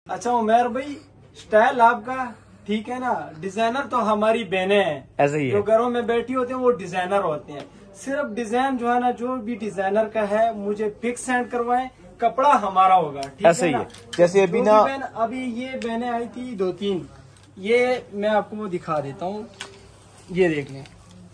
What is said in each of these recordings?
अच्छा उमेर भाई, स्टाइल आपका ठीक है ना, डिजाइनर तो हमारी बहनें हैं, ऐसे ही है। जो घरों में बैठी होती हैं वो डिजाइनर होते हैं। सिर्फ डिजाइन जो है ना, जो भी डिजाइनर का है मुझे पिक सेंड करवाएं, कपड़ा हमारा होगा, ठीक ऐसे है ही ना। है। जैसे अभी ना अभी ये बहनें आई थी 2-3, ये मैं आपको वो दिखा देता हूँ, ये देख लें।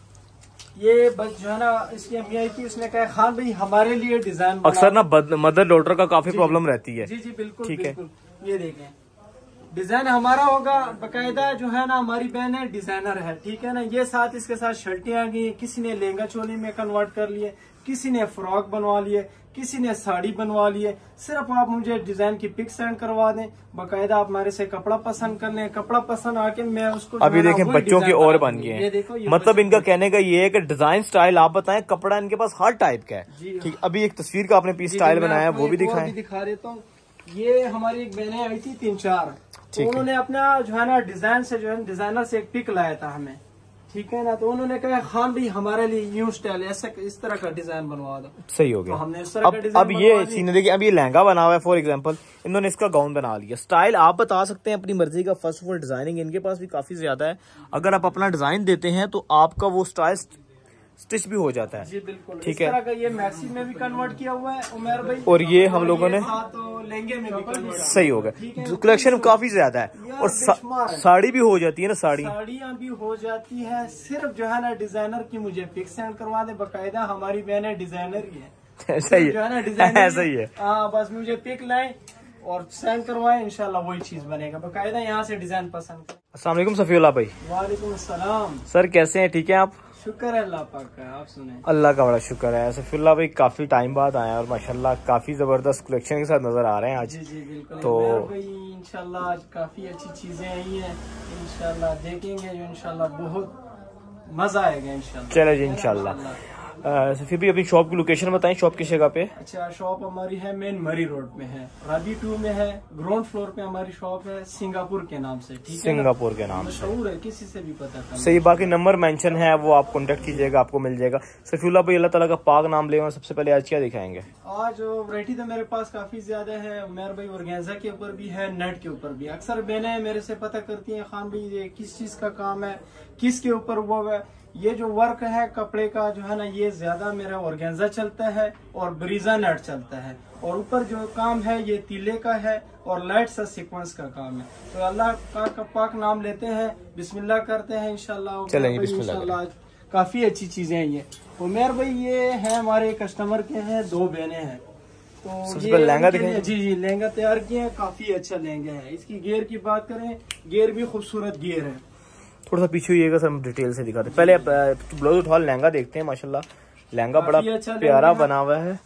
ये बस जो है ना, इसकी अम्मी आई थी, उसने कहा खान भाई हमारे लिए डिजाइन अक्सर ना मदर डॉटर का काफी प्रॉब्लम रहती है। जी जी बिल्कुल, ठीक है। बिल्कुल। ये देखें, डिजाइन हमारा होगा बकायदा, जो है ना हमारी बहन है डिजाइनर है, ठीक है ना। ये साथ इसके साथ शर्टें आ गई, किसी ने लहंगा चोली में कन्वर्ट कर लिए, किसी ने फ्रॉक बनवा लिए, किसी ने साड़ी बनवा लिए। सिर्फ आप मुझे डिजाइन की पिक सेंड करवा दें, बकायदा आप हमारे से कपड़ा पसंद कर लें, कपड़ा पसंद आके मैं उसको अभी देखें बच्चों की और बन गए हैं। मतलब इनका कहने का ये है कि डिजाइन स्टाइल आप बताएं, कपड़ा इनके पास हर टाइप का है। ठीक, अभी एक तस्वीर का आपने पीस स्टाइल बनाया है, वो भी दिखाएं। दिखा देता हूँ। ये हमारी एक बहनें आई थी 3-4, तो उन्होंने अपना जो है ना डिजाइन से, जो है डिजाइनर से एक पिक लाया था हमें, ठीक है ना। तो उन्होंने कहा खान भाई हमारे लिए यूं स्टाइल ऐसा इस तरह का डिजाइन बनवा दो। सही हो गया। तो हमने इस तरह का डिजाइन अब ये सीन देखिए, अब ये लहंगा बना हुआ है फॉर एग्जांपल, इन्होंने इसका गाउन बना लिया। स्टाइल आप बता सकते हैं अपनी मर्जी का। फर्स्ट ऑफ ऑल डिजाइनिंग इनके पास भी काफी ज्यादा है। अगर आप अपना डिजाइन देते हैं तो आपका वो स्टाइल स्टिच भी हो जाता है। जी बिल्कुल, ठीक इस है। तरह का ये मैक्सी में भी कन्वर्ट किया हुआ है उमेर भाई, और ये हम लोगों ने लहंगे में भी कन्वर्ट। सही हो गया। कलेक्शन काफी ज्यादा है। और साड़ी भी हो जाती है ना, साड़ियाँ भी हो जाती है। सिर्फ जो है ना डिजाइनर की मुझे पिक सेंड करवा दे, बकायदा हमारी बहनें डिजाइनर ही है। सही जो है ना है, डिजाइनर ऐसा ही है। हाँ, बस मुझे पिक लाए और सेंड करवाए, इंशाल्लाह वही चीज बनेगा। बकायदा यहाँ से डिजाइन पसंद करें। अस्सलाम वालेकुम सफीउल्लाह भाई। वालेकुम अस्सलाम सर, कैसे हैं? ठीक है आप? शुक्र है अल्लाह पाक का, आप सुने। अल्लाह का बड़ा शुक्र है। सफीउल्लाह भाई काफी टाइम बाद आए हैं और माशाल्लाह काफी जबरदस्त कलेक्शन के साथ नजर आ रहे हैं आज। जी जी बिल्कुल। तो भाई इंशाल्लाह आज काफी अच्छी चीजें आई हैं, इंशाल्लाह देखेंगे जो इंशाल्लाह बहुत मजा आएगा इंशाल्लाह। चले जी इंशाल्लाह। फिर भी अपनी शॉप की लोकेशन बताएं, शॉप किस जगह पे? अच्छा, शॉप हमारी है मेन मरी रोड में है, राबी 2 में है, ग्राउंड फ्लोर पे हमारी शॉप है, सिंगापुर के नाम से, ठीक है। सिंगापुर के नाम से मशहूर है, किसी से भी पता कर सही। बाकी नंबर मेंशन है, वो आप कांटेक्ट कीजिएगा, आपको मिल जाएगा। सफीउल्लाह भाई अल्लाह ताला का पाक नाम ले। सबसे पहले आज क्या दिखाएंगे? आज वैरायटी तो मेरे पास काफी ज्यादा है उमेर भाई, ऑर्गेन्जा के ऊपर भी है, नेट के ऊपर भी। अक्सर बहनें मेरे से पता करती हैं खान भाई ये किस चीज का काम है, किसके ऊपर वो है। ये जो वर्क है कपड़े का जो है ना, ये ज्यादा मेरा ऑर्गेन्जा चलता है और ब्रीजा नेट चलता है, और ऊपर जो काम है ये तीले का है और लाइट सा सीक्वेंस का काम है। तो अल्लाह का पाक नाम लेते हैं, बिस्मिल्लाह करते हैं इंशाल्लाह। चलेंगे बिस्मिल्लाह। काफी अच्छी चीजें हैं ये उमेर भाई। ये है हमारे कस्टमर के हैं, 2 बहनें हैं। तो ये लहंगा जी जी लहंगा तैयार किए हैं, काफी अच्छा लहंगा है। इसकी गेयर की बात करें, गेयर भी खूबसूरत गेयर है। थोड़ा सा पीछे हुईगा सर, हम डिटेल से दिखाते हैं। पहले ब्लाउज उठा लहंगा देखते हैं। माशाल्लाह लहंगा बड़ा अच्छा प्यारा बना हुआ है,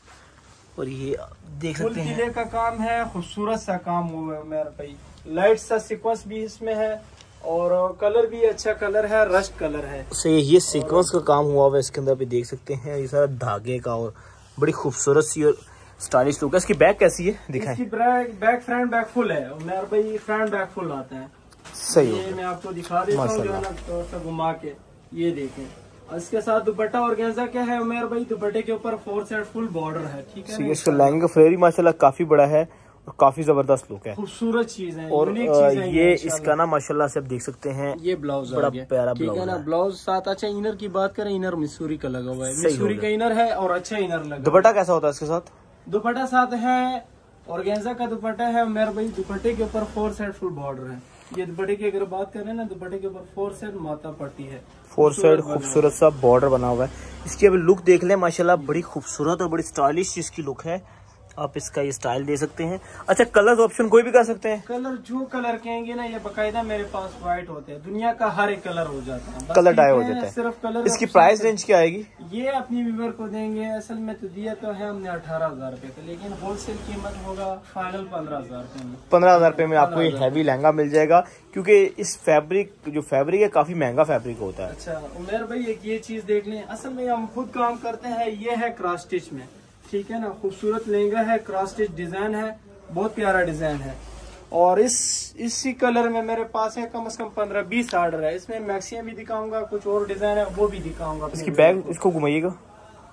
और ये देख सकते हैं किले का काम है, खूबसूरत सा काम हुआ है मेरे भाई। लाइट सा सीक्वेंस भी इसमें है और कलर भी अच्छा कलर है, रस्ट कलर है। सही, ये सीक्वेंस का काम हुआ हुआ है इसके अंदर भी देख सकते हैं। ये सारा धागे का और बड़ी खूबसूरत सी और स्टाइलिश लुक है। इसकी बैक कैसी है दिखाएं? इसकी बैक फ्रंट बैक फुल है उमेर भाई, फ्रंट बैक फुल आता है। सही ये मैं आपको दिखा देता हूँ जो है ना, थोड़ा सा घुमा के ये देखें। इसके साथ दुपट्टा ऑर्गेन्जा क्या है उमेर भाई, दुपट्टे के ऊपर 4 साइड फुल बॉर्डर है, ठीक है। इसका लहंगा फ्लेयर माशाल्लाह काफी बड़ा है और काफी जबरदस्त लुक है, खूबसूरत चीज है। और ये इसका ना माशाल्लाह से आप देख सकते हैं, ये ब्लाउज बड़ा प्यारा ठीक है ना। ब्लाउज साथ अच्छा। इनर की बात करें, इनर मिसूरी का लगा हुआ है, मिसूरी का इनर है और अच्छा इनर लगा। दुपट्टा कैसा होता है इसके साथ? दुपट्टा साथ है ऑर्गेन्जा का दुपट्टा है उमेर भाई। दुपट्टे के ऊपर 4 साइड फुल बॉर्डर है। ये दुपट्टे की अगर बात करें ना, दुपट्टे के ऊपर 4 साइड माता पट्टी है, 4 साइड खूबसूरत सा बॉर्डर बना हुआ है। इसकी अभी लुक देख लें, माशाल्लाह बड़ी खूबसूरत और बड़ी स्टाइलिश इसकी लुक है। आप इसका ये स्टाइल दे सकते हैं। अच्छा, कलर ऑप्शन कोई भी कर सकते हैं? कलर जो कलर कहेंगे ना, ये बकायदा मेरे पास व्हाइट होते हैं। दुनिया का हर एक कलर हो जाता है, कलर डाई हो जाता है। सिर्फ कलर। इसकी प्राइस रेंज क्या आएगी? ये अपनी व्यूवर को देंगे। असल में तो दिया तो है हमने 18,000 रुपए का, लेकिन होलसेल कीमत होगा फाइनल 15,000 रुपए में। 15,000 रुपए में आपको ये हैवी लहंगा मिल जाएगा, क्योंकि इस फैब्रिक जो फैब्रिक है काफी महंगा फैब्रिक होता है। अच्छा उमेर भाई, एक ये चीज देख लें। असल में हम खुद काम करते हैं। ये है क्रॉस स्टिच में, ठीक है ना। खूबसूरत लहंगा है, क्रॉस स्टिच डिजाइन है, बहुत प्यारा डिजाइन है। और इसी कलर में मेरे पास है कम से कम 15-20 ऑर्डर है। इसमें मैक्सिमम भी दिखाऊंगा, कुछ और डिजाइन है वो भी दिखाऊंगा। इसकी बैग इसको घुमाइएगा।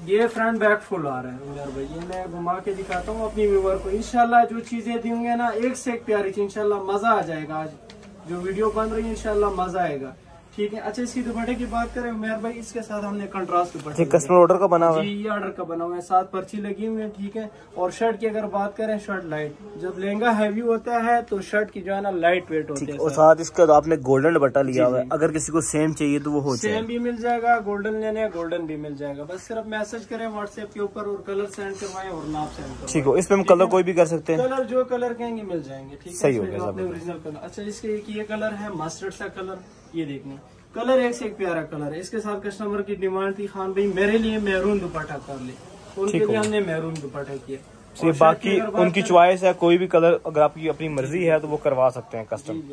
ये फ्रंट बैक फुल आ रहा है उमर भाई। ये मैं घुमा के दिखाता हूँ अपनी व्यूवर को। इंशाल्लाह जो चीजें दूंगे ना एक से एक प्यारी चीज, इंशाल्लाह मजा आ जाएगा। आज जो वीडियो बन रही है इंशाल्लाह मजा आएगा। ठीक है। अच्छा, इसकी दुपट्टे की बात करें उमर भाई, इसके साथ हमने कंट्रास्ट दुपट्टे, कस्टमर ऑर्डर का बना हुआ है। जी, ये ऑर्डर का बना हुआ है, 7 पर्ची लगी हुई है। ठीक है। और शर्ट की अगर बात करें, शर्ट लाइट, जब लहंगा हैवी होता है तो शर्ट की जो है ना लाइट वेट होती है। और साथ इसका तो आपने गोल्डन दुपट्टा लिया हुआ है, अगर किसी को सेम चाहिए तो वो हो जाएगा। सेम भी मिल जाएगा, गोल्डन लेने गोल्डन भी मिल जाएगा। बस सिर्फ मैसेज करें व्हाट्सएप के ऊपर और कलर सेंड करवाएं और नाप सेंड करवाएं। ठीक है। इसमें हम कलर कोई भी कर सकते हैं, कलर जो कलर कहेंगे मिल जाएंगे। ठीक है। सही हो गया ओरिजिनल कलर। अच्छा, इसके एक ये कलर है मस्टर्ड सा कलर, ये देखने कलर एक से एक प्यारा कलर है। इसके साथ कस्टमर की डिमांड थी खान भाई मेरे लिए मैरून दुपट्टा कर ले, उनके लिए हमने मैरून दुपट्टा किया। बाकी उनकी चॉइस है, कोई भी कलर अगर आपकी अपनी मर्जी है तो वो करवा सकते हैं कस्टम।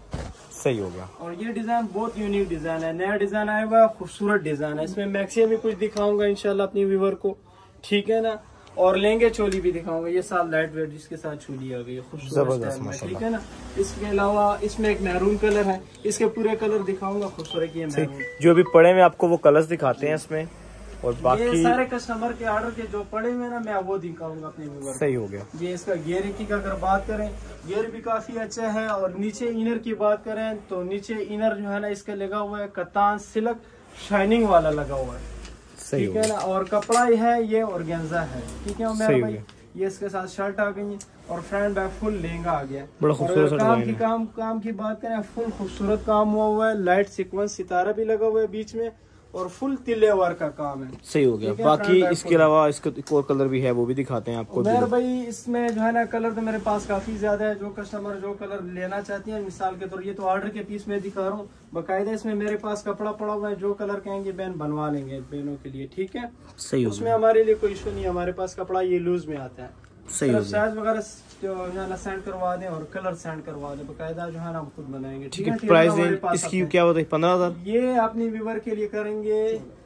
सही हो गया। और ये डिजाइन बहुत यूनिक डिजाइन है, नया डिजाइन आया हुआ है, खूबसूरत डिजाइन है। इसमें मैक्सी भी कुछ दिखाऊंगा इंशाल्लाह अपनी व्यूवर को। ठीक है ना। और लहंगे चोली भी दिखाऊंगा। ये साथ लाइट वेट जिसके साथ चोली आ गई खूबसूरत। ठीक है ना। इसके अलावा इसमें एक मैरून कलर है, इसके पूरे कलर दिखाऊंगा खूबसूरत। ये मैरून जो अभी पड़े में आपको वो कलर्स दिखाते हैं इसमें, और बाकी ये सारे कस्टमर के ऑर्डर के जो पड़े हुए ना मैं वो दिखाऊंगा अपने व्यूअर। सही हो गया। ये इसका गियर की अगर बात करें, गियर भी काफी अच्छा है। और नीचे इनर की बात करें तो नीचे इनर जो है ना इसका लगा हुआ है कतान सिल्क शाइनिंग वाला लगा हुआ है। ठीक है ना। और कपड़ा है ये ऑर्गेन्जा है। ठीक है उमर भाई। ये इसके साथ शर्ट आ गई और फ्रंट बैक फुल लहंगा आ गया। बड़ा खूबसूरत काम की बात करें, फुल खूबसूरत काम हुआ है। लाइट सीक्वेंस सितारा भी लगा हुआ है बीच में और फुल तिल्ले वर्क का काम है। सही हो गया। बाकी इसके अलावा इसका एक और कलर भी है, वो भी दिखाते हैं आपको। मेरे भाई इसमें जो है ना कलर तो मेरे पास काफी ज्यादा है। जो कस्टमर जो कलर लेना चाहती है, मिसाल के तौर ये तो ऑर्डर के पीस में दिखा रहा हूँ, बाकायदा इसमें मेरे पास कपड़ा पड़ा हुआ है। जो कलर कहेंगे बहन बनवा लेंगे बहनों के लिए। ठीक है। सही हो उसमें हमारे लिए कोई इशू नहीं है, हमारे पास कपड़ा ये लूज में आता है। सही हो गया। साइज वगैरह जो है ना सेंड करवा दें और कलर सेंड करवा दें, बाकायदा जो है ना हम खुद बनाएंगे। ठीक है। प्राइस इसकी क्या होता है? 15,000। ये अपनी व्यूअर के लिए करेंगे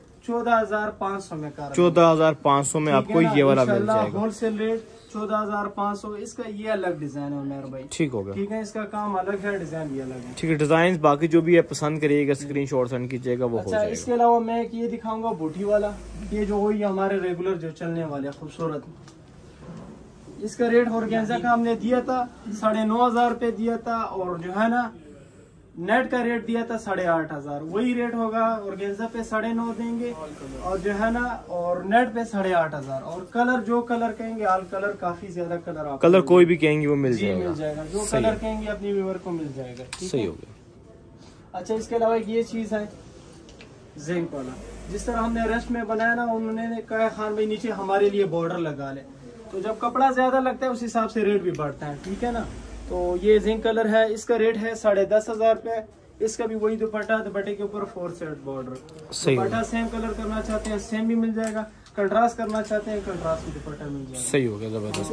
14,500 में। 14,500 में आपको ये वाला मिल जाएगा। Wholesale rate 14,500। इसका ये अलग डिजाइन है उमर भाई। ठीक हो गया। ठीक है। इसका काम अलग है, डिजाइन भी अलग है। ठीक है। डिजाइन बाकी जो भी है पसंद करिएगा, स्क्रीनशॉट सेंड कीजिएगा, वो हो जाएगा। इसके अलावा मैं एक ये दिखाऊंगा बूटी वाला, ये जो वही हमारे रेगुलर जो चलने वाले खूबसूरत। इसका रेट ऑर्गेन्जा का हमने दिया था 9,500 रुपए दिया था, और जो है ना नेट का रेट दिया था 8,500। वही रेट होगा ऑर्गेन्जा पे 9.5 देंगे और जो है ना और नेट पे 8,500। और कलर जो कलर कहेंगे ऑल कलर, काफी ज्यादा कलर कलर कोई भी कहेंगे वो मिल जाएगा। जो कलर कहेंगे अपनी व्यूअर को मिल जाएगा। सही हो गया। अच्छा, इसके अलावा ये चीज है जिंक वाला। जिस तरह हमने रेस्ट में बनाया ना, उन्होंने कहा खान भाई नीचे हमारे लिए बॉर्डर लगा ले, तो जब कपड़ा ज्यादा लगता है उस हिसाब से रेट भी बढ़ता है। ठीक है ना। तो ये जिंक कलर है, इसका रेट है 10,500 रुपए। इसका भी वही दुपट्टे के ऊपर 4 set border. Dupatta same colour करना चाहते हैं सेम भी मिल जाएगा, कंट्रास्ट करना चाहते हैं कंट्रास्ट भी दुपट्टा मिल जाएगा। सही हो गया। जबरदस्त।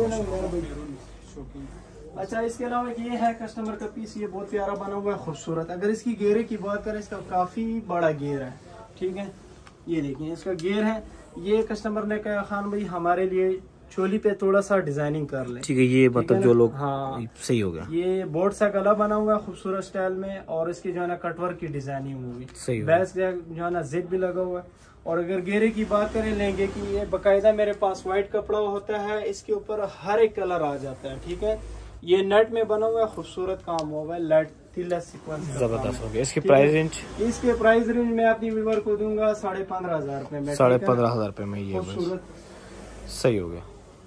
अच्छा, इसके अलावा ये है कस्टमर का पीस, ये बहुत प्यारा बना हुआ है, खूबसूरत। अगर इसकी घेरे की बात करें, इसका काफी बड़ा घेर है। ठीक है। ये देखिए इसका घेर है। ये कस्टमर ने कहा खान भाई हमारे लिए चोली पे थोड़ा सा डिजाइनिंग कर ले। ठीक है। ये मतलब जो लोग, हाँ सही हो गया। ये बोर्ड सा गला बना हुआ है खूबसूरत स्टाइल में, और इसकी जो है ना कटवर्क की डिजाइनिंग हुई, सही बैस जो है ना जिप भी लगा हुआ है। और अगर घेरे की बात करें लहंगे की, ये बकायदा मेरे पास व्हाइट कपड़ा होता है, इसके ऊपर हर एक कलर आ जाता है। ठीक है। ये नेट में बना हुआ है, खूबसूरत काम हुआ है, लाइट तिल्ला सीक्वेंस। जबरदस्त हो गया। इसकी प्राइस रेंज? इसके प्राइस रेंज मैं अपनी व्यूअर को दूंगा 15,500 रुपए में। 15,500 रुपए में ये खूबसूरत। सही हो गया।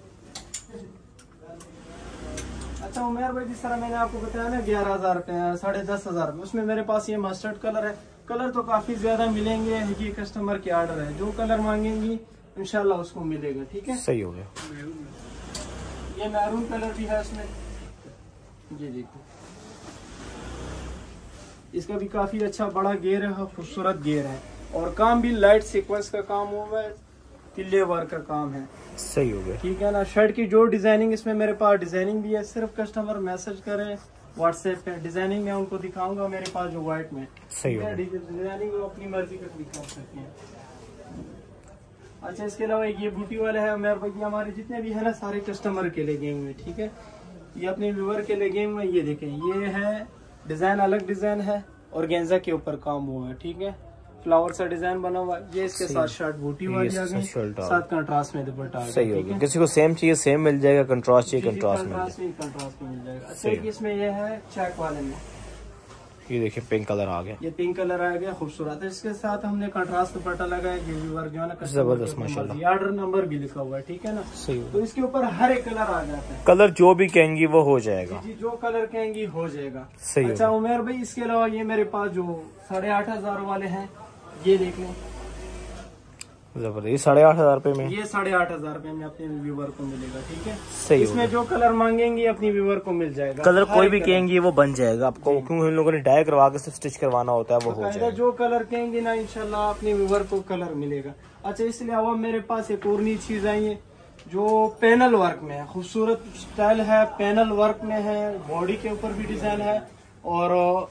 अच्छा उमर भाई, जिस तरह मैंने आपको बताया ना 11,000 रुपए 10,500 रुपए, उसमें मेरे पास ये मस्टर्ड कलर है। कलर तो काफी ज्यादा मिलेंगे, ये कस्टमर के ऑर्डर है, जो कलर मांगेंगी इंशाल्लाह उसको मिलेगा। ठीक है। सही हो गया। ये मैरून कलर भी है इसमें, ये देखो इसका भी काफी अच्छा बड़ा घेर है, खूबसूरत घेर है, और काम भी लाइट सीक्वेंस का काम हुआ है, तिल्ले वर्क का काम है। सही हो गया। ठीक है ना। शर्ट की जो डिजाइनिंग, इसमें मेरे पास डिजाइनिंग भी है, सिर्फ कस्टमर मैसेज करें व्हाट्सएप पे, डिजाइनिंग मैं उनको दिखाऊंगा मेरे पास जो व्हाइट में। सही हो गया। डिजाइनिंग वो अपनी मर्जी का दिखा सकते हैं। अच्छा, इसके अलावा ये बूटी वाला है उमर भाई, हमारे जितने भी है ना सारे कस्टमर के लिए गए हुए। ठीक है। ये अपने व्यूअर के लिए गए हुए। ये देखें, ये है डिजाइन, अलग डिजाइन है, ऑर्गेन्जा के ऊपर काम हुआ है। ठीक है। फ्लावर सा डिजाइन बना हुआ है। ये इसके साथ शर्ट बूटी वाली आ गई, साथ कंट्रास्ट में दुपट्टा आ गया। सही होगा, किसी को सेम चाहिए सेम मिल जाएगा, कंट्रास्ट चाहिए कंट्रास्ट में मिल जाएगा। अच्छा इसमें ये है चेक वाले में, ये देखिए पिंक कलर आ गया, ये पिंक कलर आ गया, खूबसूरत है। इसके साथ हमने कंट्रास्ट दुपट्टा लगाया, ये भी वर्क जो है ना जबरदस्त माशाल्लाह, ऑर्डर नंबर भी लिखा हुआ है, ठीक है ना। सही तो इसके ऊपर हर एक कलर आ जाता है, कलर जो भी कहेंगी वो हो जाएगा। जी जो कलर कहेंगी हो जाएगा। सही। अच्छा उमेर भाई इसके अलावा ये मेरे पास जो 8,500 वाले हैं, ये देख लें, जबरदस्त, 8,500 रुपए में, ये 8,500 रुपए में अपने व्यूवर को मिलेगा, ठीक है। सही। इसमें जो कलर मांगेंगे अपनी व्यूवर को मिल जाएगा, कलर कोई भी कहेंगे वो बन जाएगा आपको, क्योंकि हम लोगों ने डाई करवा के स्टिच करवाना होता है, वो हो जाएगा। जो कलर कहेंगे ना इंशाल्लाह अपने व्यूवर को कलर मिलेगा। अच्छा इसलिए अलावा मेरे पास एक और नई चीज आई है जो पैनल वर्क में है, खूबसूरत स्टाइल है, पैनल वर्क में है, बॉडी के ऊपर भी डिजाइन है और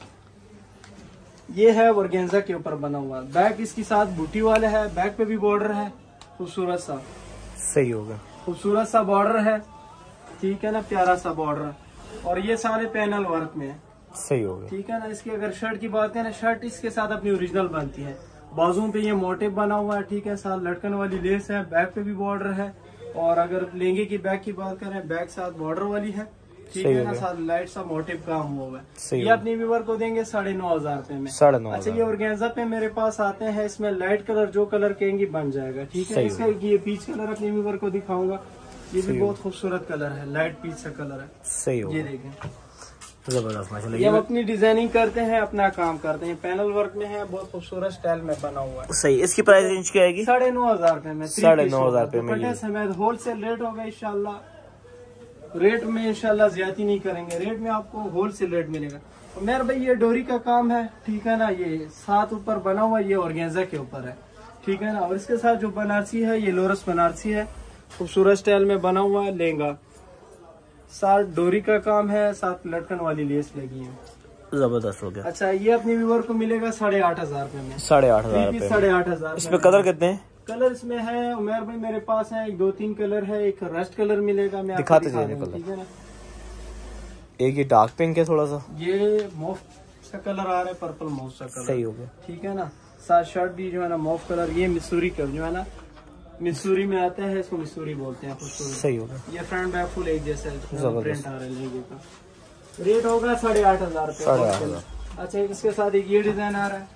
ये है ऑर्गेन्जा के ऊपर बना हुआ। बैक इसके साथ बूटी वाले है, बैक पे भी बॉर्डर है खूबसूरत सा। सही होगा, खूबसूरत सा बॉर्डर है, ठीक है ना, प्यारा सा बॉर्डर, और ये सारे पैनल वर्क में है। सही होगा, ठीक है ना। इसकी अगर शर्ट की बात करें, शर्ट इसके साथ अपनी ओरिजिनल बनती है, बाजुओं पे ये मोटिव बना हुआ है, ठीक है, साथ लटकन वाली लेस है, बैक पे भी बॉर्डर है, और अगर लहंगे की बैक की बात करें, बैक साथ बॉर्डर वाली है, ठीक है ना, साथ लाइट सा मोटिव काम हुआ है। ये अपनी व्यूवर को देंगे 9,500 रुपए में। 9,500। अच्छा ये ऑर्गेन्जा पे मेरे पास आते हैं, इसमें लाइट कलर जो कलर कहेंगे बन जाएगा, ठीक है। इसका ये पीच कलर अपनी व्यूवर को दिखाऊंगा, ये भी बहुत खूबसूरत कलर है, लाइट पीच सा कलर है। सही होगा, ये देखें जबरदस्त माशाल्लाह। ये हम अपनी डिजाइनिंग करते हैं, अपना काम करते हैं, पैनल वर्क में है, बहुत खूबसूरत स्टाइल में बना हुआ है। सही। इसकी प्राइस रेंज क्या आएगी? 9,500 रुपए में, 9,500 रुपए में समेत होलसेल रेट होगा इंशाल्लाह। रेट में इंशाल्लाह ज्यादा नहीं करेंगे, रेट में आपको होलसेल रेट मिलेगा। तो मेरे भाई ये डोरी का काम है, ठीक है ना, ये साथ ऊपर बना हुआ, ये ऑर्गेन्जा के ऊपर है, ठीक है ना, और इसके साथ जो बनारसी है, ये लोरस बनारसी है, खूबसूरत स्टाइल में बना हुआ है लहंगा, साथ डोरी का काम है, साथ लटकन वाली लेस लगी है, जबरदस्त हो गया। अच्छा ये अपने व्यूवर को मिलेगा 8,500 रुपए में, 8,500। 8,500। इसमें कलर कितने हैं? कलर इसमें है उमेर भाई मेरे पास है 2-3 कलर है, एक रस्ट कलर मिलेगा, मैं दिखाते आपको जाइए कलर, ठीक है ना। एक ये डार्क पिंक है थोड़ा सा, ये मॉफ सा कलर आ रहा है, पर्पल मॉफ सा कलर, सही हो गया, ठीक है ना। साथ शर्ट भी जो है ना मॉफ कलर, ये मिसूरी का जो है ना, मिसूरी में आता है, इसको मिसूरी बोलते हैं, सही हो गया। ये फ्रंट बैक फुल एक जैसा प्रिंट आ रहा है लहंगे का, रेट होगा 8,500 रुपए। अच्छा इसके साथ एक ये डिजाइन आ रहा है,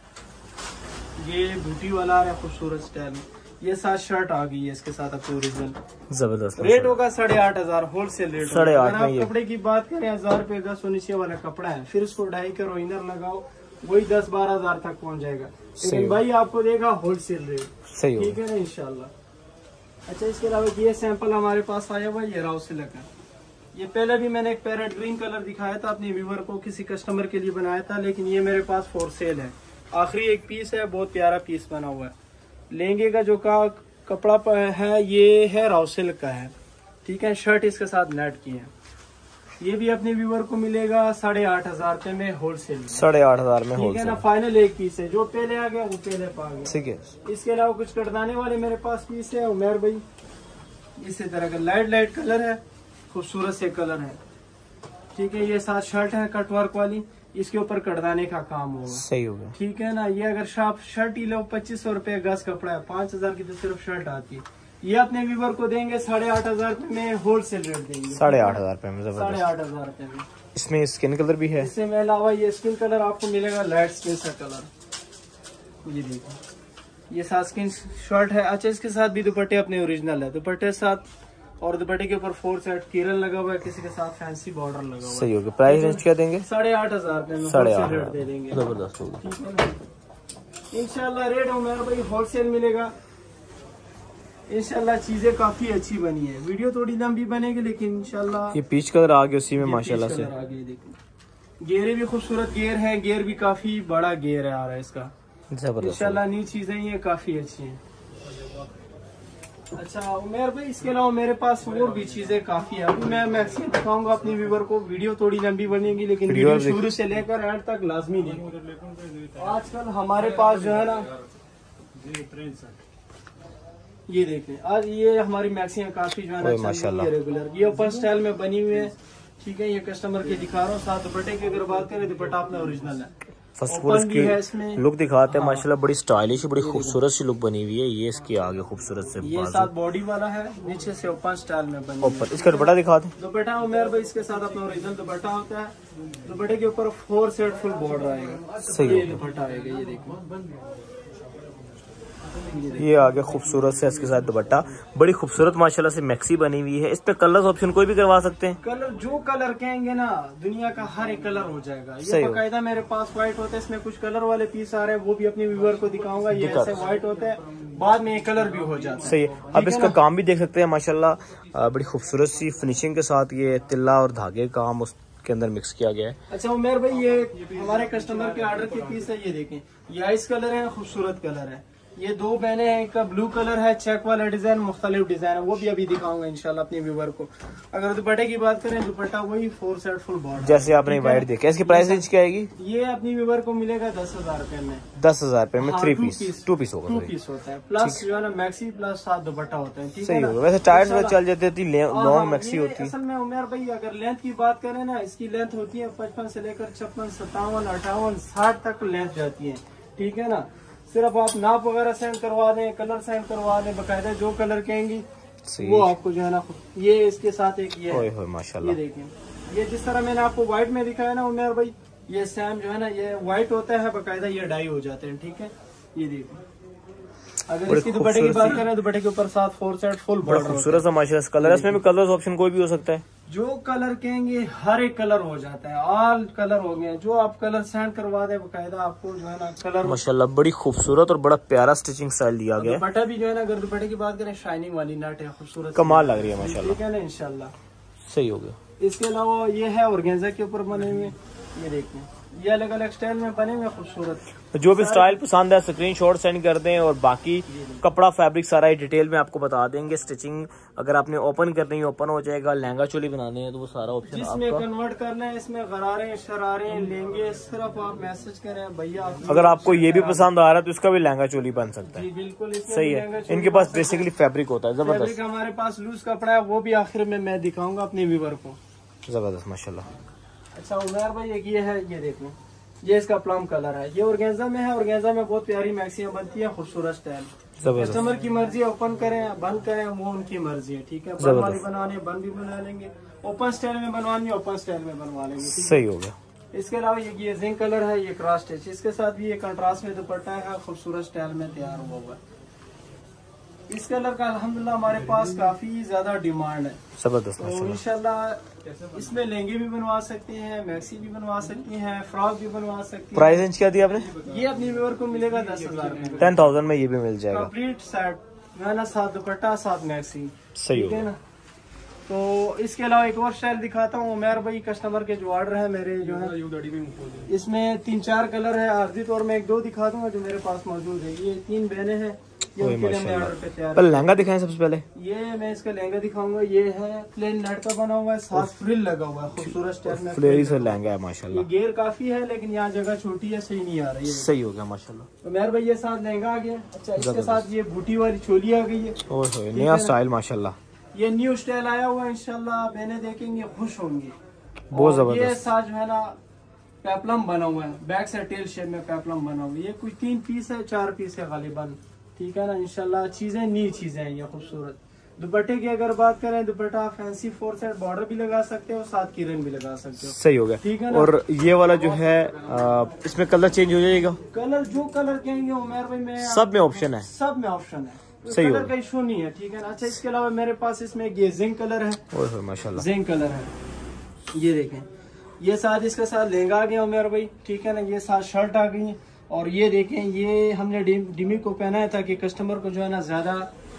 ये बूटी वाला आ रहा है खूबसूरत स्टाइल में, ये साथ शर्ट आ गई है इसके साथ आपको ओरिजिनल, जबरदस्त। रेट होगा 8,500 होलसेल रेट। 8,500 आप कपड़े की बात करें 1,000 रुपए का नीचे वाला कपड़ा है, फिर उसको डाई करो, इनर लगाओ, वही 10-12 हजार तक पहुंच जाएगा, लेकिन भाई आपको देगा होलसेल रेट, सही ठीक है ना इंशाल्लाह। अच्छा इसके अलावा ये सैंपल हमारे पास आया हुआ, ये राव सिल्क है, ये पहले भी मैंने एक पैरेट ग्रीन कलर दिखाया था अपने व्यूवर को, किसी कस्टमर के लिए बनाया था, लेकिन ये मेरे पास फॉर सेल है, आखिरी एक पीस है, बहुत प्यारा पीस बना हुआ है। लहंगे का जो कपड़ा है ये है राव सिल्क का है, ठीक है, शर्ट इसके साथ नेट की है, ये भी अपने व्यूवर को मिलेगा 8,500 रुपए में होलसेल, 8,500 में, ठीक है ना। फाइनल एक पीस है, जो पहले आ गया वो पहले पा गया, ठीक है। इसके अलावा कुछ कटदाने वाले मेरे पास पीस है उमेर भाई, इसी तरह का लाइट कलर है, खूबसूरत से कलर है, ठीक है। ये साथ शर्ट है कटवर्क वाली, इसके ऊपर कटदाने का काम होगा, सही हो गया, ठीक है ना। ये अगर शर्ट ही लो 2,500 रुपए गज कपड़ा है, 5,000 की तो सिर्फ शर्ट आती है, ये अपने व्यूवर को देंगे 8,500 रुपए में, होलसेल रेट देंगे 8,500 रुपए में, 8,500 रुपए में। इसमें स्किन कलर भी है, इससे अलावा ये स्किन कलर आपको मिलेगा लाइट स्पेस का कलर, ये देखो ये साथ स्किन शर्ट है। अच्छा इसके साथ भी दुपट्टे अपने ओरिजिनल है, दुपट्टे साथ, और दुपट्टे के ऊपर 4 सेट किरन लगा हुआ है, किसी के साथ फैंसी बॉर्डर लगा हुआ है, सही हो गया। प्राइस रेंज क्या देंगे? 8,500 रुपए में होलसेल रेट दे देंगे, जबरदस्त होगा, ठीक है ना। इंशाल्लाह रेट हमारा भाई होलसेल मिलेगा, इंशाल्लाह चीजें काफी अच्छी बनी है, वीडियो थोड़ी लंबी बनेगी लेकिन इंशाल्लाह। ये पीच कलर आ गया उसी में माशाल्लाह से, गेरे भी खूबसूरत गेर है, गेर भी काफी बड़ा गेर है आ रहा है इसका, जबरदस्त। इंशाल्लाह नई चीजें ये काफी अच्छी हैं। अच्छा उमेर भाई इसके अलावा मेरे पास और भी चीजें काफी है, अभी मैं मैक्सिमम दिखाऊंगा अपनी व्यूवर को, वीडियो थोड़ी लंबी बनेगी लेकिन वीडियो शुरू से लेकर एंड तक लाजमी देखो। आजकल हमारे पास जो है ना, ये देखें आज ये हमारी मैक्सिमम काफी जो है ना माशाल्लाह रेगुलर, ये ओपन स्टाइल में बनी हुई है, ठीक है। ये कस्टमर के दिखा रहा हूँ, साथ दुपट्टे की अगर बात करें दुपट्टा अपना ओरिजिनल है, फर्स्ट ऑफ ऑल इसकी लुक दिखाते हैं। माशाल्लाह बड़ी स्टाइलिश, बड़ी खूबसूरत सी लुक बनी हुई है। ये इसकी आगे खूबसूरत से ये साथ बॉडी वाला है, नीचे से ओपन स्टाइल में बनी ऊपर। इसका दुपट्टा दिखाते हैं। दुपट्टा उमेर भाई इसके साथ अपना ओरिजिनल दुपट्टा होता है। दुपट्टे के ऊपर 4 सेट फुल बॉर्डर आएगा। सही ये दुपट्टा आएगा, ये देखो ये आगे खूबसूरत से इसके साथ दुपट्टा, बड़ी खूबसूरत माशाल्लाह से मैक्सी बनी हुई है। इस पे कलर ऑप्शन कोई भी करवा सकते हैं। कलर जो कलर कहेंगे ना, दुनिया का हर एक कलर हो जाएगा। ये बाकायदा मेरे पास व्हाइट होता है, इसमें कुछ कलर वाले पीस आ रहे हैं, वो भी अपने व्यूअर को दिखाऊंगा। ये ऐसे व्हाइट होता है, बाद में ये कलर भी हो जाता है। सही है। अब इसका काम भी देख सकते हैं माशाल्लाह, बड़ी खूबसूरत सी फिनिशिंग के साथ ये तिल्ला और धागे काम उसके अंदर मिक्स किया गया है। अच्छा उमेर भाई, ये हमारे कस्टमर के ऑर्डर के पीस है। ये देखें, ये आइस कलर है, खूबसूरत कलर है। ये 2 बहने हैं, एक का ब्लू कलर है, चेक वाला डिजाइन, मुख्तलिफ डिजाइन है, वो भी अभी दिखाऊंगा इंशाल्लाह अपने व्यूवर को। अगर दुपट्टे की बात करें, दुपट्टा वही 4 सेट फुल बॉर्डर जैसे आपने व्हाइट देखा। इसकी प्राइस रेंज क्या आएगी? ये अपनी व्यूवर को मिलेगा 10,000 रुपए में। 10,000 रुपए में 3 पीस 2 पीस होगा। 2 पीस होता है, प्लस जो है ना मैक्सी प्लस 7 दुपट्टा होता है। ठीक सही है होगा। वैसे टाइट में चल जाती थी, लॉन्ग मैक्सी होती है। असल में उमेर भाई अगर लेंथ की बात करें ना, इसकी लेंथ होती है 55 से लेकर 56, 57, 58, 60 तक लेंथ जाती है। ठीक है ना, सिर्फ आप नाप वगैरह सेंड करवा दें, कलर सेंड करवा दें, बकायदा जो कलर कहेंगी वो आपको जो है ना। ये इसके साथ एक ये है, माशाल्लाह। ये देखें, ये जिस तरह मैंने आपको व्हाइट में दिखाया ना उमेर भाई, ये सेम जो है ना, ये व्हाइट होता है, बकायदा ये डाई हो जाते हैं। ठीक है, ये देखो। अगर इसकी दुपट्टे की बात करें, दुपट्टे के ऊपर 7 4 सेट फुल बॉर्डर, खूबसूरत सा माशाल्लाह कलर। इसमें भी कलर ऑप्शन कोई भी हो सकता है। जो कलर कहेंगे हर एक कलर हो जाता है, ऑल कलर हो गए। जो आप कलर सेंड करवा दे, बकायदा आपको जो है ना कलर। माशाल्लाह बड़ी खूबसूरत और बड़ा प्यारा स्टिचिंग स्टाइल दिया गया है। दुपट्टा भी जो है ना, अगर दुपट्टे की बात करें, शाइनिंग वाली नट है, खूबसूरत कमाल लग रही है माशाल्लाह। ठीक है ना, इंशाल्लाह सही हो गया। इसके अलावा ये है ऑर्गेन्जा के ऊपर बने हुए, ये देखिए, ये अलग अलग स्टाइल में बने हुए, खूबसूरत। जो भी स्टाइल पसंद है स्क्रीनशॉट सेंड कर दें, और बाकी कपड़ा फैब्रिक सारा ही डिटेल में आपको बता देंगे। स्टिचिंग अगर आपने ओपन करनी है ओपन हो जाएगा, लहंगा चोली बनाने हैं तो वो सारा ऑप्शन जिसमें कन्वर्ट करना है, इसमें गरारे शरारे लेंगे, सिर्फ आप मैसेज करें भैया। अगर आपको ये भी पसंद आ रहा है तो इसका भी लहंगा चोली बन सकता है। बिल्कुल सही है। इनके पास बेसिकली फैब्रिक होता है जबरदस्त। हमारे पास लूज कपड़ा है, वो भी आखिर में मैं दिखाऊंगा अपने व्यूवर को। जबरदस्त माशाल्लाह। अच्छा उमर भाई, एक ये है, ये देखो, ये इसका प्लम कलर है। ये ऑर्गेन्जा में है। ऑर्गेन्जा में बहुत प्यारी मैक्सियां बनती है, खूबसूरत स्टाइल। कस्टमर की मर्जी, ओपन करें बंद करें वो उनकी मर्जी है। ठीक है, बंद वाली बनवानी बंद भी बना लेंगे, ओपन स्टाइल में बनवानी ओपन स्टाइल में बनवा लेंगे। सही हो गया। इसके अलावा ये जिंक कलर है, ये क्रॉस स्टिच, इसके साथ भी ये कंट्रास्ट में दुपट्टा है, खूबसूरत स्टाइल में तैयार हुआ हुआ है। इस कलर का अल्हम्दुलिल्लाह हमारे पास काफी ज्यादा डिमांड है। जबरदस्त। तो इंशाल्लाह इसमें लहंगे भी बनवा सकते हैं, मैक्सी भी बनवा सकती हैं, फ्रॉक भी बनवा सकती हैं। प्राइस रेंज क्या दिया आपने? ये अपनी व्यूअर को मिलेगा 10,000 में। 10,000 में ये भी मिल जाएगा। कंप्लीट सेट है ना, 7 दुपट्टा 7 मैक्सी। सही है ना। तो इसके अलावा एक और स्टाइल दिखाता हूँ उमर भाई। कस्टमर के जो ऑर्डर है मेरे जो है, इसमें 3-4 कलर है। आर्जी तौर में 1-2 दिखा दूंगा जो मेरे पास मौजूद है। ये 3 बहने हैं, ये उनके लिए मैं ऑर्डर पे तैयार। पहले लहंगा दिखाएं सबसे पहले। ये मैं इसका लहंगा दिखाऊंगा। ये है प्लेन नेट का बना हुआ है, साथ फ्रिल लगा हुआ है, खूबसूरत स्टाइल में फ्लेरी से लहंगा है माशाल्लाह। ये घेर काफी है, लेकिन यहाँ जगह छोटी है, सही नहीं आ रही है। सही हो गया माशाल्लाह। तो मेहर भाई ये साथ लहंगा आ गया। अच्छा, इसके साथ ये बूटी वाली चोली आ गई है। ओह नया स्टाइल माशाल्लाह। ये न्यू स्टाइल आया हुआ है, इंशाल्लाह बहने देखेंगे खुश होंगी। बहुत जबरदस्त। ये साथ जो है ना पेप्लम बना हुआ है, बैक से टेल शेप में पेप्लम बना हुआ है। ये कुछ 3 पीस है, 4 पीस है गालिबन। ठीक है ना, इंशाल्लाह चीजें न्यू चीजें हैं ये खूबसूरत। दुपट्टे की अगर बात करें, दुपट्टा फैंसी 4 सेट बॉर्डर भी लगा सकते हो, साथ की रंग भी लगा सकते हो। सही हो गया। ठीक है ना। और ये वाला जो है इसमें कलर चेंज हो जाएगा। कलर जो कलर कहेंगे उमर भाई, मैं सब में ऑप्शन है। सब में ऑप्शन है, सही कलर का इशू नहीं है। ठीक है ना। अच्छा, इसके अलावा मेरे पास इसमें ये जिंक कलर है। ओह माशाल्लाह, जिंक कलर है। ये देखें, ये साथ इसके साथ लहंगा आ गया उमर भाई। ठीक है ना, ये साथ शर्ट आ गई। और ये देखें, ये हमने डिमी को पहना है ताकि कस्टमर को जो है ना ज्यादा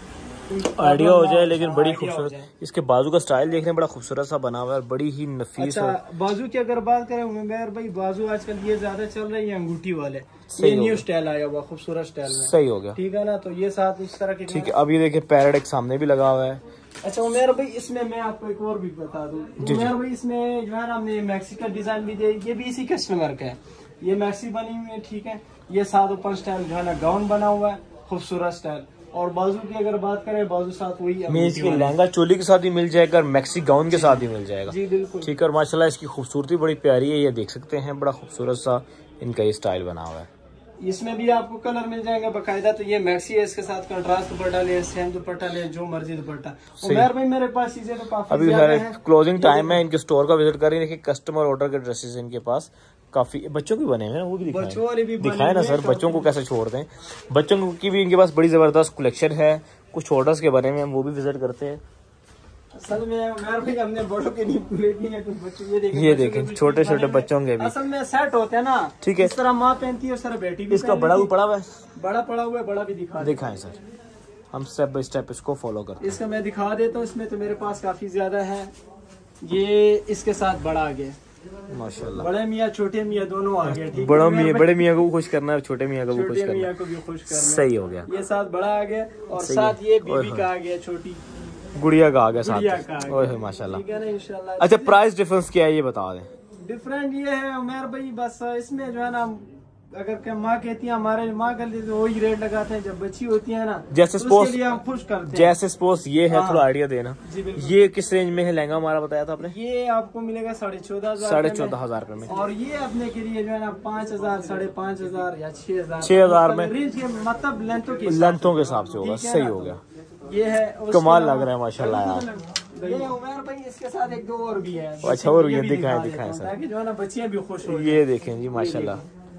आइडिया हो जाए। लेकिन बड़ी खूबसूरत, इसके बाजू का स्टाइल देखने बड़ा खूबसूरत सा बना हुआ है, बड़ी ही नफीस। अच्छा, बाजू की अगर बात करें उमर भाई, बाजू आजकल ये ज्यादा चल रही है अंगूठी वाले। ये न्यू स्टाइल आया हुआ, खूबसूरत स्टाइल में। सही हो गया। ठीक है ना। तो ये साथ इस तरह के। ठीक है, अब ये देखिए पैरेट एक सामने भी लगा हुआ है। अच्छा उमर भाई, इसमें मैं आपको एक और भी बता दूं उमर भाई, इसमें जो है ना हमने मैक्सिकन डिजाइन भी दे, ये भी इसी कस्टमर का है। ये मैक्सी बनी हुई है। ठीक है, ये साथ ओपन स्टाइल जो है ना गाउन बना हुआ है, खूबसूरत स्टाइल। और बाजू की अगर बात करें, बाजू साथ वही मीन्स की लहंगा चोली के साथ भी मिल जाएगा और मैक्सी गाउन के साथ भी मिल जाएगा। जी बिल्कुल। ठीक है, और माशाल्लाह इसकी खूबसूरती बड़ी प्यारी है, ये देख सकते हैं, बड़ा खूबसूरत सा इनका ये स्टाइल बना हुआ है। इसमें भी आपको कलर मिल जाएंगे बाकायदा। तो ये मैक्सी है, इसके साथ कंट्रास्ट दुपट्टा ले, सेम दुपट्टा ले, जो मर्जी दुपट्टा। उमर भाई मेरे पास चीजें तो काफी अभी क्लोजिंग टाइम है, इनके स्टोर का विजिट करें। देखिए कस्टमर ऑर्डर के ड्रेसेस इनके पास काफी बच्चों के बने हैं, वो भी बच्चों वाले भी दिखाए ना सर, बच्चों को कैसे छोड़ दें। बच्चों की भी इनके पास बड़ी जबरदस्त कलेक्शन है, कुछ ऑर्डर्स के बने हुए हैं, वो भी विजिट करते हैं। असल में हमने बड़ों के नहीं पूरे किए हैं, कुछ बच्चों ये देखें छोटे छोटे बच्चों के भी असल में सेट होते हैं ना, ठीक है। इस तरह माँ पहनती है, उस तरह बेटी भी। इसका बड़ा भी पड़ा हुआ है, बड़ा पड़ा हुआ है, बड़ा भी दिखाएं सर, हम स्टेप बाय स्टेप इसको फॉलो करते हैं। इसका मैं दिखा देता हूँ। इसमें तो मेरे पास काफी ज्यादा है। ये इसके साथ बड़ा आ गया माशाल्लाह, बड़े मियाँ छोटे मियाँ दोनों आ गए। बड़े मियाँ को खुश करना है, छोटे मियाँ को भी खुश करना है, को भी खुश करना। सही हो गया। ये साथ बड़ा आ गया और साथ ये बीबी का आ गया, छोटी गुड़िया का आ गया साथ। ओए माशाल्लाह, ठीक है ना, इंशाल्लाह। अच्छा प्राइस डिफरेंस क्या है ये बता दें। डिफरेंट ये है उमर भाई, बस इसमें जो है ना, अगर माँ कहती है हमारे माँ कर लेते वही रेट लगाते हैं, जब बच्ची होती है ना जैसे सपोज हम खुश करते हैं। जैसे सपोज ये है, थोड़ा आइडिया देना, ये किस रेंज में है लहंगा हमारा बताया था आपने? ये आपको मिलेगा 14,500 14,500 रुपए में, और ये अपने के लिए जो है ना 5,000, 5,500 या 6,000 6,000 में, रेंज के मतलब लेंथों के हिसाब से होगा। सही हो गया, ये है कमाल लग रहा है माशाल्लाह यार। ये उमर भाई इसके साथ एक दो और भी है। अच्छा और भी दिखाएं सर, ताकि जो है ना बच्चियां भी खुश हो। ये देखें जी माशाल्लाह,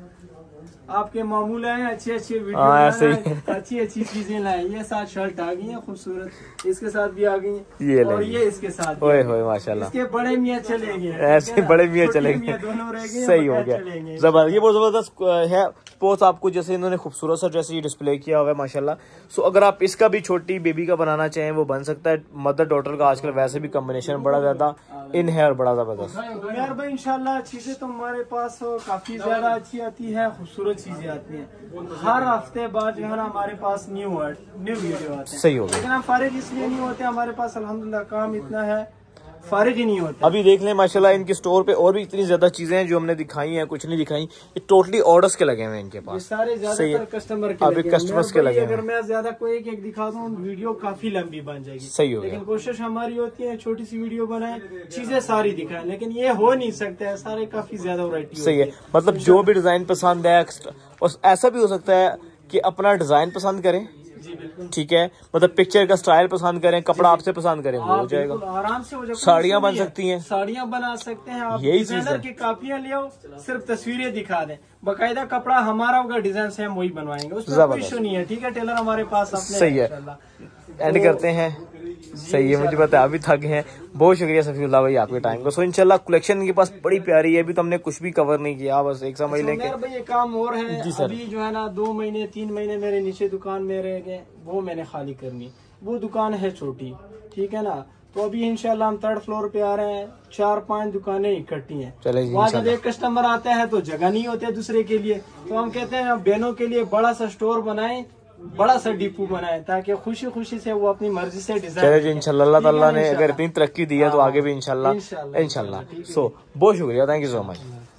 आपके मामूल हैं अच्छे वीडियो, ऐसे ही अच्छी चीजें लाए। ये साथ शर्ट आ गई है खूबसूरत, इसके साथ भी आ गई है, ये और ये इसके साथ। ओए होए माशाल्लाह, इसके बड़े मियाँ चले गए, ऐसे बड़े मियाँ चले गए, दोनों रह गए। सही हो गया, जबरदस्त। ये बहुत जबरदस्त है स्पोर्ट्स। आपको जैसे इन्होंने खूबसूरत सा ड्रेस ये डिस्प्ले किया हुआ है माशाल्लाह। सो अगर आप इसका भी छोटी बेबी का बनाना चाहें वो बन सकता है। मदर डॉटर का आजकल वैसे भी कॉम्बिनेशन बड़ा ज्यादा इन है और बड़ा जबरदस्त। यार भाई इंशाल्लाह चीजें तो हमारे पास काफी ज्यादा अच्छी आती है, खूबसूरत चीजें आती हैं। हर हफ्ते बाद जो है ना हमारे पास न्यू वीडियो आते हैं। सही हो गया, लेकिन हम फारिग इसलिए नहीं होते, हमारे पास अल्हम्दुलिल्लाह काम इतना है, फारिग ही नहीं होता। अभी देख लें माशाल्लाह इनके स्टोर पे और भी इतनी ज्यादा चीजें हैं जो हमने दिखाई हैं, कुछ नहीं दिखाई। ये टोटली ऑर्डर्स के लगे हुए हैं इनके पास, सारे ज्यादातर कस्टमर के अभी कस्टमर्स के लगे। अगर मैं ज्यादा कोई एक दिखा दूं वीडियो काफी लंबी बन जाएगी। सही हो गया, लेकिन कोशिश हमारी होती है छोटी सी वीडियो बनाए, चीजें सारी दिखाएं, लेकिन ये हो नहीं सकता है, सारे काफी ज्यादा वैरायटी। सही है, मतलब जो भी डिजाइन पसंद है, और ऐसा भी हो सकता है कि अपना डिजाइन पसंद करें, ठीक है, मतलब पिक्चर का स्टाइल पसंद करें, कपड़ा आपसे पसंद करें, वो हो जाएगा, आराम से हो जाएगा। साड़ियाँ बन सकती हैं, साड़ियाँ बना सकते हैं आप, यही चीज है। की कापियाँ ले आओ, सिर्फ तस्वीरें दिखा दें, बाकायदा कपड़ा हमारा होगा, डिजाइन से हम वही बनवाएंगे, उसमें कोई इशू नहीं है। ठीक है, टेलर हमारे पास अपने। सही है, एंड करते हैं। सही है, मुझे पता है अभी थक हैं। बहुत शुक्रिया सफीउल्लाह भाई आपके टाइम को। सो इंशाल्लाह कलेक्शन इनके पास बड़ी प्यारी है, अभी तो हमने कुछ भी कवर नहीं किया, बस एक समझ लें कि भाई ये काम और है जी सर। अभी जो है ना 2 महीने 3 महीने मेरे नीचे दुकान में रह गए, वो मैंने खाली करनी। वो दुकान है छोटी, ठीक है ना, तो अभी इंशाल्लाह हम 3rd फ्लोर पे आ रहे हैं, 4-5 दुकानें इकट्ठी हैं। वहाँ जब एक कस्टमर आता है तो जगह नहीं होती है दूसरे के लिए, तो हम कहते हैं बहनों के लिए बड़ा सा स्टोर बनाएं, बड़ा सा डिपो बनाए, ताकि खुशी खुशी से वो अपनी मर्जी से डिजाइन। चले जी इंशाल्लाह, अल्लाह ताला ने अगर इतनी तरक्की दी है तो आगे भी इंशाल्लाह। सो बहुत शुक्रिया, थैंक यू सो मच।